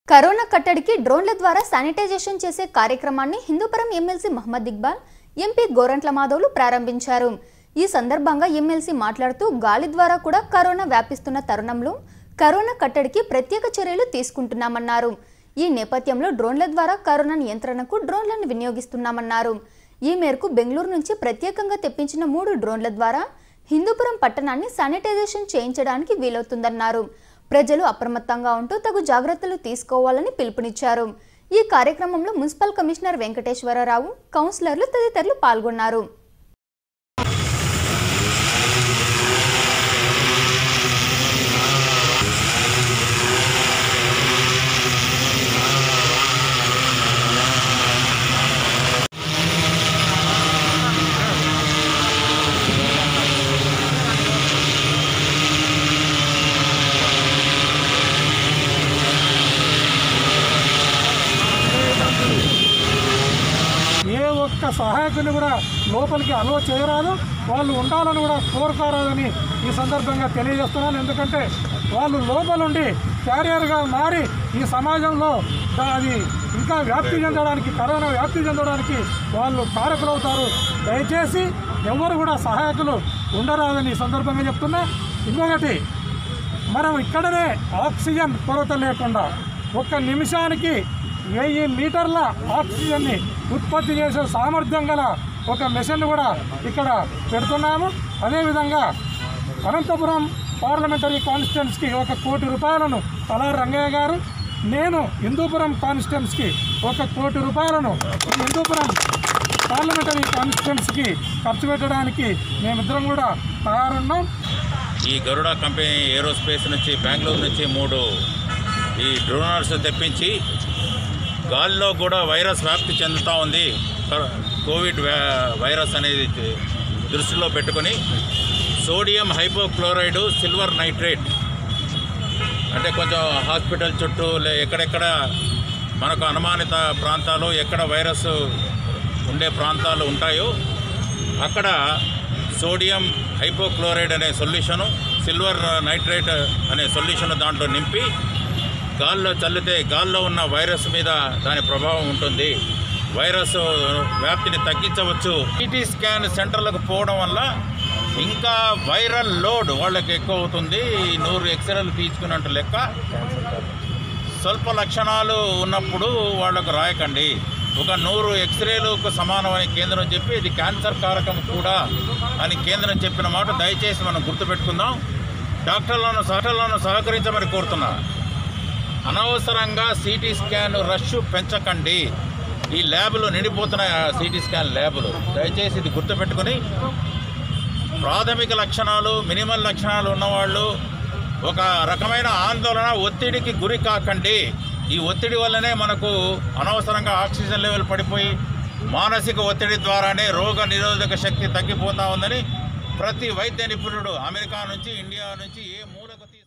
Corona కట్టడికి డ్రోన్ల ద్వారా శానిటైజేషన్ చేసే కార్యక్రమాన్ని హిందూపురం ఎమ్మెల్సీ మహమ్మద్ ఇక్బాల్, ఎంపీ గోరంట్ల మాధవ్లు ప్రారంభించారు. ఈ సందర్భంగా ఎమ్మెల్సీ మాట్లాడుతూ గాలి ద్వారా కూడా కరోనా వ్యాపిస్తున్న తరుణంలో కరోనా కట్టడికి ప్రత్యేక చర్యలు తీసుకుంటున్నామన్నారు. ఈ నేపథ్యంలో డ్రోన్ల ద్వారా కరోనా నియంత్రణకు డ్రోన్లను వినియోగిస్తున్నామన్నారు. ఈ మేరకు బెంగళూరు నుంచి ప్రత్యేకంగా తెప్పించిన 3 డ్రోన్ల ద్వారా హిందూపురం పట్టణాన్ని శానిటైజేషన్ చేయించడానికి వీలవుతుందన్నారు. ప్రజలు అప్రమత్తంగా ఉంటూ తగు జాగ్రత్తలు తీసుకోవాలని పిలుపునిచ్చారు. ఈ కార్యక్రమంలో మున్సిపల్ కమిషనర్ వెంకటేశ్వరరావు, కౌన్సిలర్లు తదితరులు పాల్గొన్నారు. సహాయకుని కూడా లోపలికి అలో చేయరాదు, వాళ్ళు ఉండాలని కూడా కోరుకోరాదని ఈ సందర్భంగా తెలియజేస్తున్నాను. ఎందుకంటే వాళ్ళు లోపలుండి క్యారియర్గా మారి ఈ సమాజంలో అది ఇంకా వ్యాప్తి చెందడానికి, కరోనా వ్యాప్తి చెందడానికి వాళ్ళు కారకులవుతారు. దయచేసి ఎవరు కూడా సహాయకులు ఉండరాదని ఈ సందర్భంగా చెప్తున్నా. ఇంకొకటి, మనం ఇక్కడనే ఆక్సిజన్ కొరత లేకుండా 1 నిమిషానికి 1000 లీటర్ల ఆక్సిజన్ని ఉత్పత్తి చేసే సామర్థ్యం గల ఒక మెషిన్ కూడా ఇక్కడ పెడుతున్నాము. అదేవిధంగా అనంతపురం పార్లమెంటరీ కాన్స్టిట్యున్సీకి 1 కోటి రూపాయలను తలా రంగయ్య గారు, నేను హిందూపురం కాన్స్టిట్యున్సీకి 1 కోటి రూపాయలను హిందూపురం పార్లమెంటరీ కాన్స్టిట్యున్సీకి ఖర్చు పెట్టడానికి మేమిద్దరం కూడా తయారున్నాం. ఈ గరుడ కంపెనీ ఏరోస్పేస్ నుంచి బెంగళూరు నుంచి 3 ఈ డ్రోనర్స్ తెప్పించి గాల్లో కూడా వైరస్ వ్యాప్తి చెందుతూ ఉంది. కోవిడ్ వైరస్ అనేది దృష్టిలో పెట్టుకొని సోడియం హైపోక్లోరైడ్, సిల్వర్ నైట్రేట్ అంటే కొంచెం హాస్పిటల్ చుట్టూ ఎక్కడెక్కడ మనకు అనుమానిత ప్రాంతాలు, ఎక్కడ వైరస్ ఉండే ప్రాంతాలు ఉంటాయో అక్కడ సోడియం హైపోక్లోరైడ్ అనే సొల్యూషను, సిల్వర్ నైట్రేట్ అనే సొల్యూషన్ దాంట్లో నింపి గాల్లో చల్లితే గాల్లో ఉన్న వైరస్ మీద దాని ప్రభావం ఉంటుంది. వైరస్ వ్యాప్తిని తగ్గించవచ్చు. సిటీ స్కాన్ సెంటర్లకు పోవడం వల్ల ఇంకా వైరల్ లోడ్ వాళ్ళకి ఎక్కువ అవుతుంది. 100 ఎక్స్రేలు తీసుకున్నట్టు లెక్క. స్వల్ప లక్షణాలు ఉన్నప్పుడు వాళ్ళకు రాయకండి. ఒక 100 ఎక్స్రేలకు సమానమని కేంద్రం చెప్పి ఇది క్యాన్సర్ కారకం కూడా అని కేంద్రం చెప్పిన మాట దయచేసి మనం గుర్తుపెట్టుకుందాం. డాక్టర్లను సహకరించమని కోరుతున్నా. అనవసరంగా సిటీ స్కాన్ రష్ పెంచకండి. ఈ ల్యాబులు నిండిపోతున్నాయి, సిటీ స్కాన్ ల్యాబులు. దయచేసి ఇది గుర్తుపెట్టుకుని ప్రాథమిక లక్షణాలు, మినిమల్ లక్షణాలు ఉన్నవాళ్ళు ఒక రకమైన ఆందోళన, ఒత్తిడికి గురి కాకండి. ఈ ఒత్తిడి వల్లనే మనకు అనవసరంగా ఆక్సిజన్ లెవెల్ పడిపోయి మానసిక ఒత్తిడి ద్వారానే రోగ నిరోధక శక్తి తగ్గిపోతూ ఉందని ప్రతి వైద్య నిపుణుడు అమెరికా నుంచి, ఇండియా నుంచి ఏ మూలకు